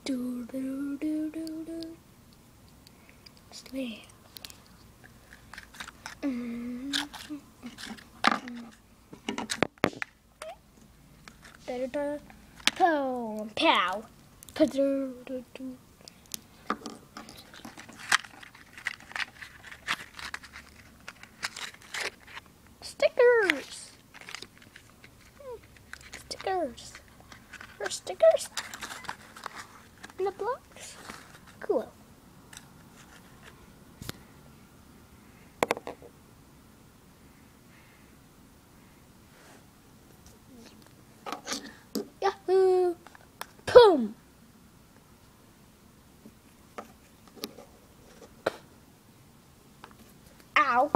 Do do do do do. Sleep. Da da da. Pow. Pa-do-do-do. Stickers. Stickers. There's stickers in the blocks. Cool. Yahoo! Boom! Ow!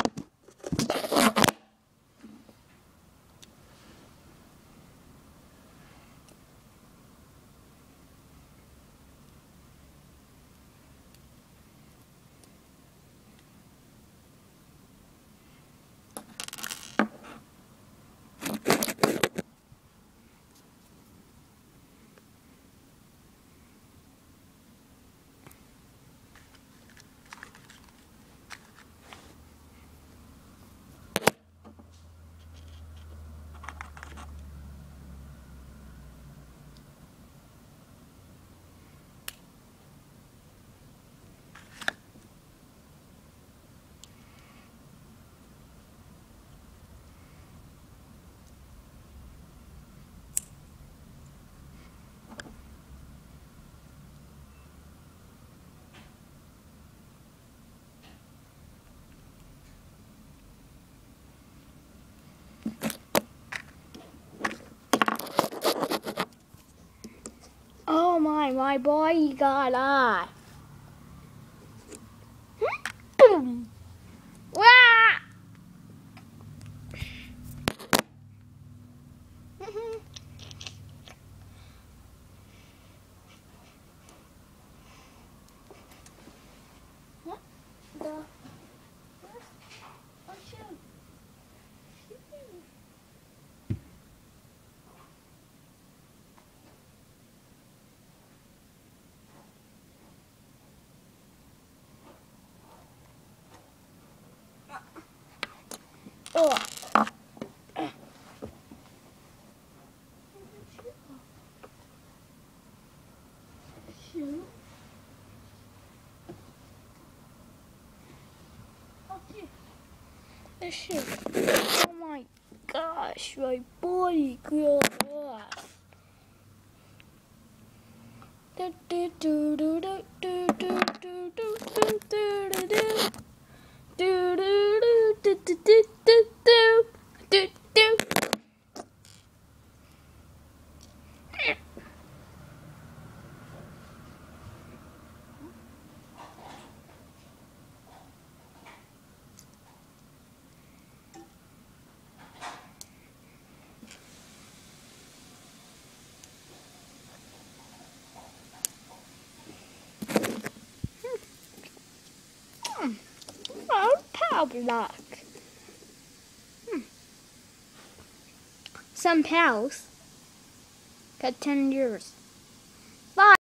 Oh my boy got off. Boom! Wah! What the? Oh, shoot. Oh. Shoot. Oh, shoot. Oh my gosh, my body grew up. Do do do do do do do do do do do do do. Do do do do do do do do do. Oh, power block. Some pals got 10 years.